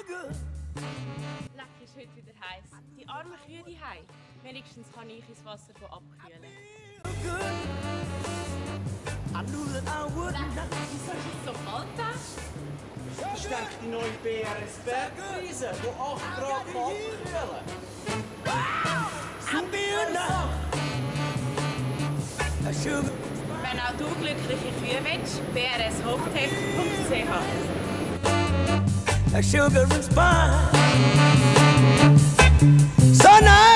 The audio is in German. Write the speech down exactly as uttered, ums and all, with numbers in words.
Leck, ist heute wieder heiß. Die armen Kühe die Hei. Wenigstens kann ich ins Wasser von abkühlen. Leck, wieso ist es so kalt da? Ich denke, die neue B R S-Bergwiese, die acht Grad abkühlen. Wenn auch du glückliche Kühe willst, b r s hocktech punkt c h. A sugar and spice. So nice.